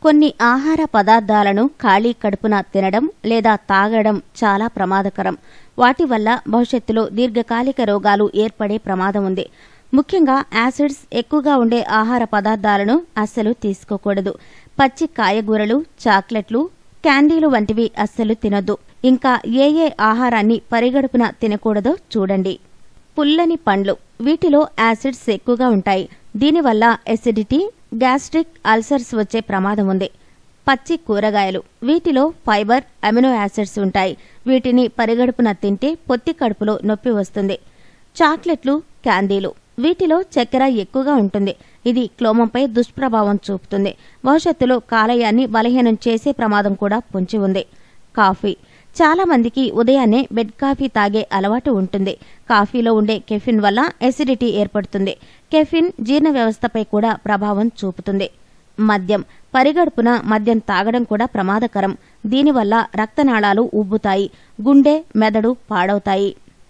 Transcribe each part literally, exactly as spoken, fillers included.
కొన్ని ఆహార పదార్థాలను ఖాళీ కడుపున తినడం లేదా తాగడం చాలా ప్రమాదకరం. వాటి వల్ల భవిష్యత్తులో దీర్ఘకాలిక రోగాలు ఏర్పడే ప్రమాదం ఉంది. ముఖ్యంగా యాసిడ్స్ ఎక్కువగా ఉండే ఆహార పదార్థాలను అస్సలు తీసుకోకూడదు. పచ్చి కాయగూరలు, చాక్లెట్లు, క్యాండీలు వంటివి అస్సలు తినొద్దు. ఇంకా ఏ ఏ ఆహారాన్ని పరిగడుపున తినకూడదో చూడండి. పుల్లని పండ్లు, వీటిలో యాసిడ్స్ ఎక్కువగా ఉంటాయి. దీనివల్ల ఎసిడిటీ, గ్యాస్ట్రిక్ అల్సర్స్ వచ్చే ప్రమాదం ఉంది. పచ్చి కూరగాయలు, వీటిలో ఫైబర్, అమినో యాసిడ్స్ ఉంటాయి. వీటిని పరిగడుపున తింటే పొత్తి కడుపులో నొప్పి వస్తుంది. చాక్లెట్లు, క్యాండీలు, వీటిలో చక్కెర ఎక్కువగా ఉంటుంది. ఇది క్లోమంపై దుష్ప్రభావం చూపుతుంది. భవిష్యత్తులో కాలేయాన్ని బలహీనం చేసే ప్రమాదం కూడా పొంచి ఉంది. కాఫీ, చాలా మందికి ఉదయాన్నే బెడ్ కాఫీ తాగే అలవాటు ఉంటుంది. కాఫీలో ఉండే కెఫిన్ వల్ల ఎసిడిటీ ఏర్పడుతుంది. కెఫిన్ జీర్ణ వ్యవస్థపై కూడా ప్రభావం చూపుతుంది. మద్యం, పరిగడుపున మద్యం తాగడం కూడా ప్రమాదకరం. దీనివల్ల రక్తనాళాలు ఉబ్బుతాయి, గుండె, మెదడు పాడవుతాయి.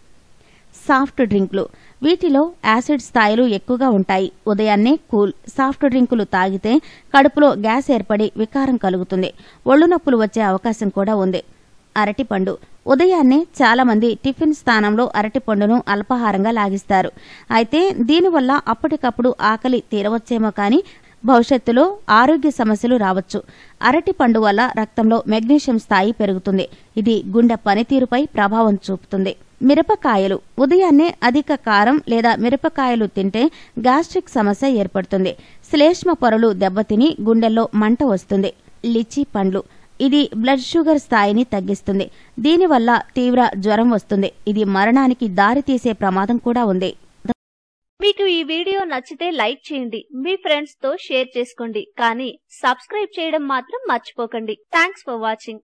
సాఫ్ట్ డ్రింకులు, వీటిలో యాసిడ్ స్థాయిలు ఎక్కువగా ఉంటాయి. ఉదయాన్నే కూల్, సాఫ్ట్ డ్రింకులు తాగితే కడుపులో గ్యాస్ ఏర్పడి వికారం కలుగుతుంది. ఒళ్ళు నొప్పులు వచ్చే అవకాశం కూడా ఉంది. అరటిపండు, ఉదయాన్నే చాలా మంది టిఫిన్ స్థానంలో అరటిపండును అల్పాహారంగా లాగిస్తారు. అయితే దీనివల్ల అప్పటికప్పుడు ఆకలి తీరవచ్చేమో కానీ భవిష్యత్తులో ఆరోగ్య సమస్యలు రావచ్చు. అరటిపండు వల్ల రక్తంలో మెగ్నీషియం స్థాయి పెరుగుతుంది. ఇది గుండె పనితీరుపై ప్రభావం చూపుతుంది. మిరపకాయలు, ఉదయాన్నే అధిక కారం లేదా మిరపకాయలు తింటే గ్యాస్ట్రిక్ సమస్య ఏర్పడుతుంది. శ్లేష్మ పొరలు దెబ్బతిని గుండెల్లో మంట వస్తుంది. లిచీ పండ్లు, ఇది బ్లడ్ షుగర్ స్థాయిని తగ్గిస్తుంది. దీనివల్ల తీవ్ర జ్వరం వస్తుంది. ఇది మరణానికి దారితీసే ప్రమాదం కూడా ఉంది. మీకు ఈ వీడియో నచ్చితే లైక్ చేయండి, మీ ఫ్రెండ్స్ తో షేర్ చేసుకోండి, కానీ సబ్స్క్రైబ్ చేయడం మాత్రం మర్చిపోకండి. Thanks for watching.